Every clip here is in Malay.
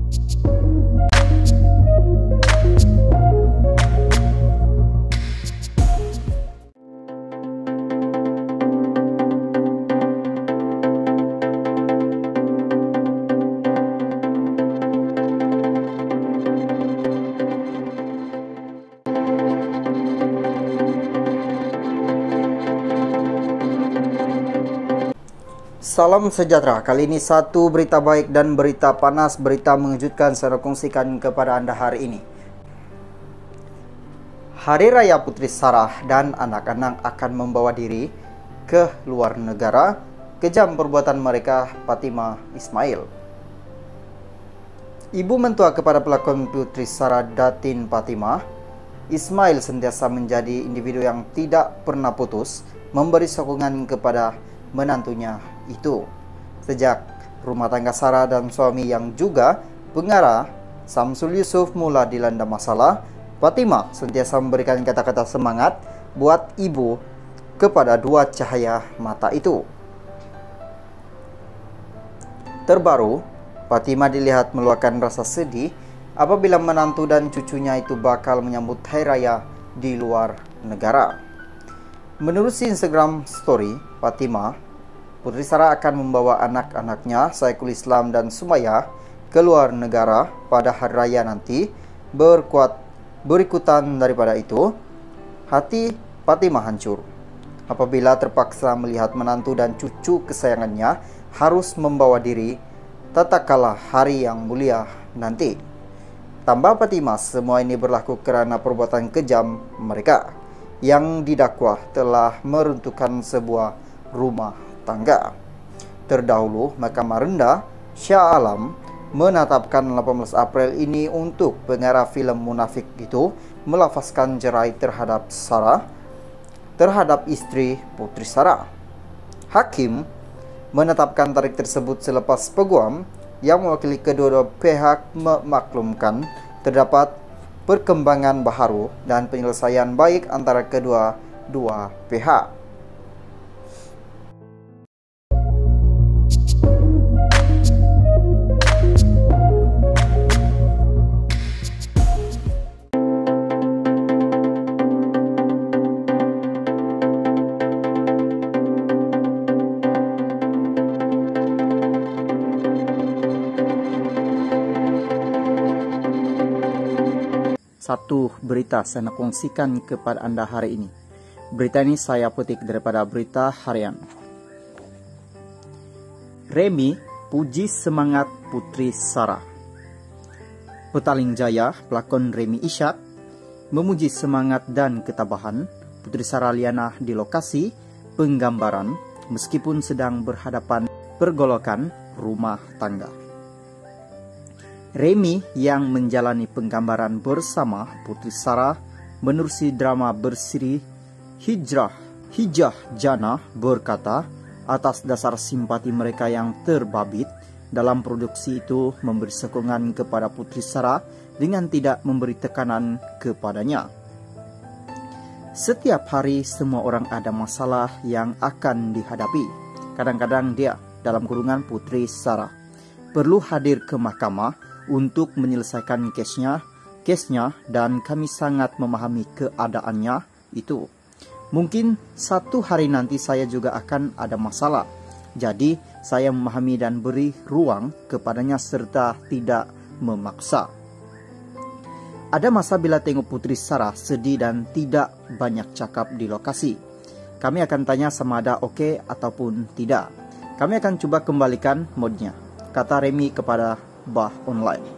Salam sejahtera. Kali ini satu berita baik dan berita panas, berita mengejutkan saya kongsikan kepada Anda hari ini. Hari Raya Putri Sarah dan anak-anak akan membawa diri ke luar negara. Kejam perbuatan mereka, Fatimah Ismail. Ibu mentua kepada pelakon Putri Sarah, Datin Fatimah Ismail, sentiasa menjadi individu yang tidak pernah putus memberi sokongan kepada menantunya itu. Sejak rumah tangga Sarah dan suami yang juga pengarah Samsul Yusuf mula dilanda masalah, Fatimah sentiasa memberikan kata-kata semangat buat ibu kepada dua cahaya mata itu. Terbaru, Fatimah dilihat meluapkan rasa sedih apabila menantu dan cucunya itu bakal menyambut Hari Raya di luar negara. Menurut Instagram story Fatimah, Putri Sarah akan membawa anak-anaknya Saiful Islam dan Sumayyah ke luar negara pada hari raya nanti. Berikutan daripada itu, hati Fatimah hancur apabila terpaksa melihat menantu dan cucu kesayangannya harus membawa diri tatkala hari yang mulia nanti. Tambah Fatimah, semua ini berlaku karena perbuatan kejam mereka yang didakwa telah meruntuhkan sebuah rumah tangga. Terdahulu, Mahkamah Rendah Shah Alam menetapkan 18 April ini untuk pengarah filem Munafik itu melafazkan cerai terhadap istri Putri Sarah. Hakim menetapkan tarikh tersebut selepas peguam yang mewakili kedua pihak memaklumkan terdapat perkembangan baharu dan penyelesaian baik antara kedua pihak. Satu berita saya nak kongsikan kepada Anda hari ini. Berita ini saya petik daripada Berita Harian. Remy puji semangat Putri Sarah. Petaling Jaya, pelakon Remy Ishak, memuji semangat dan ketabahan Putri Sarah Liana di lokasi penggambaran meskipun sedang berhadapan pergolakan rumah tangga. Remy yang menjalani penggambaran bersama Putri Sarah menerusi drama berseri Hijrah Jannah berkata, atas dasar simpati mereka yang terbabit dalam produksi itu memberi sokongan kepada Putri Sarah dengan tidak memberi tekanan kepadanya. Setiap hari semua orang ada masalah yang akan dihadapi. Kadang-kadang dia, dalam kurungan Putri Sarah, perlu hadir ke mahkamah untuk menyelesaikan kesnya dan kami sangat memahami keadaannya itu. Mungkin satu hari nanti saya juga akan ada masalah. Jadi saya memahami dan beri ruang kepadanya serta tidak memaksa. Ada masa bila tengok Putri Sarah sedih dan tidak banyak cakap di lokasi. Kami akan tanya sama ada oke ataupun tidak. Kami akan coba kembalikan modnya, kata Remy kepada Bah Online.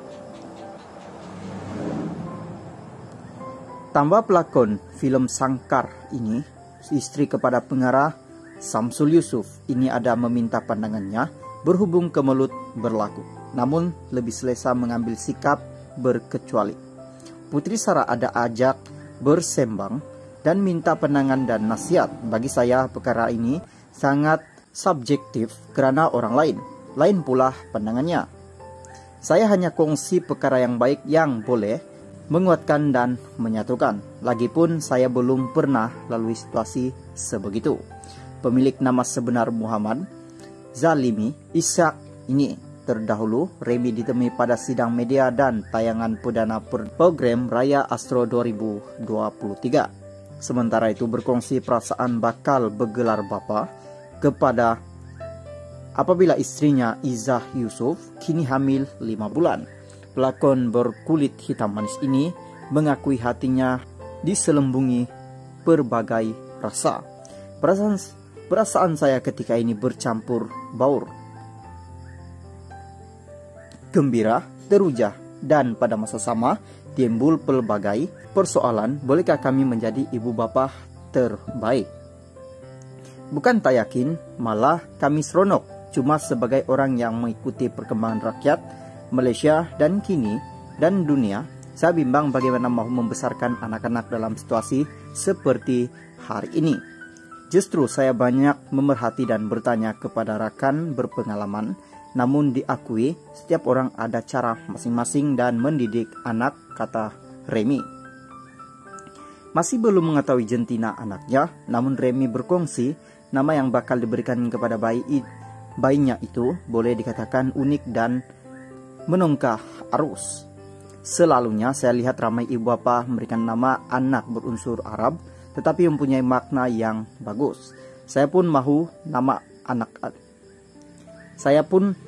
Tambah pelakon film Sangkar ini, istri kepada pengarah Samsul Yusuf, ini ada meminta pandangannya berhubung kemelut berlaku, namun lebih selesa mengambil sikap berkecuali. Putri Sarah ada ajak bersembang dan minta pandangan dan nasihat. Bagi saya perkara ini sangat subjektif karena orang lain pula pandangannya. Saya hanya kongsi perkara yang baik yang boleh menguatkan dan menyatukan. Lagipun saya belum pernah lalui situasi sebegitu. Pemilik nama sebenar Muhammad Zalimi Ishak ini terdahulu, Remy ditemui pada sidang media dan tayangan perdana program Raya Astro 2023. Sementara itu berkongsi perasaan bakal bergelar bapa kepada apabila istrinya Izzah Yusuf kini hamil 5 bulan. Pelakon berkulit hitam manis ini mengakui hatinya diselembungi berbagai rasa. Perasaan saya ketika ini bercampur baur, gembira, teruja, dan pada masa sama timbul pelbagai persoalan. Bolehkah kami menjadi ibu bapa terbaik? Bukan tak yakin, malah kami seronok. Cuma sebagai orang yang mengikuti perkembangan rakyat Malaysia dan kini dan dunia, saya bimbang bagaimana mahu membesarkan anak-anak dalam situasi seperti hari ini. Justru saya banyak memerhati dan bertanya kepada rakan berpengalaman, namun diakui setiap orang ada cara masing-masing dan mendidik anak, kata Remy. Masih belum mengetahui jentina anaknya, namun Remy berkongsi nama yang bakal diberikan kepada bayinya itu boleh dikatakan unik dan menongkah arus. Selalunya saya lihat ramai ibu bapa memberikan nama anak berunsur Arab tetapi mempunyai makna yang bagus. Saya pun mahu nama anak saya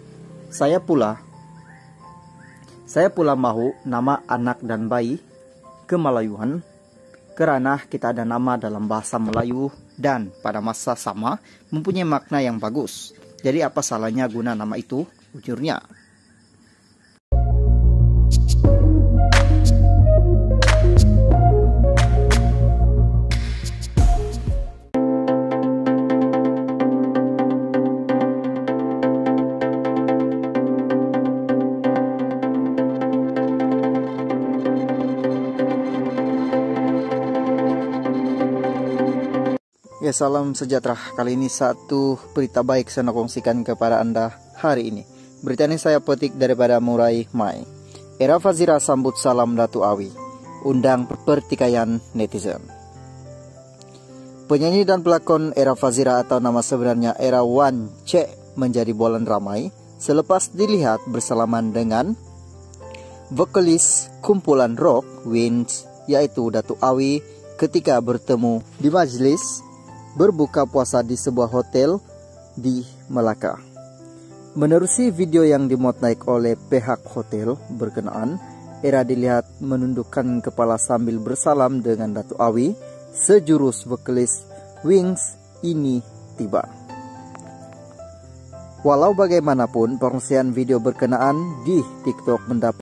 pula mahu nama anak dan bayi Kemelayuan kerana kita ada nama dalam bahasa Melayu dan pada masa sama mempunyai makna yang bagus. Jadi apa salahnya guna nama itu, ujurnya. Ya, salam sejahtera. Kali ini satu berita baik saya kongsikan kepada Anda hari ini. Berita ini saya petik daripada Murai Mai. Era Fazira sambut salam Datu Awi, undang pertikaian netizen. Penyanyi dan pelakon Era Fazira atau nama sebenarnya Era Wan Cek menjadi bolan ramai selepas dilihat bersalaman dengan vokalis kumpulan rock Wings yaitu Datu Awi ketika bertemu di majlis berbuka puasa di sebuah hotel di Melaka. Menerusi video yang dimuat naik oleh pihak hotel berkenaan, Era dilihat menundukkan kepala sambil bersalam dengan Datu Awi. Sejurus vokalis Wings ini tiba. Walau bagaimanapun, pengungsian video berkenaan di TikTok mendapat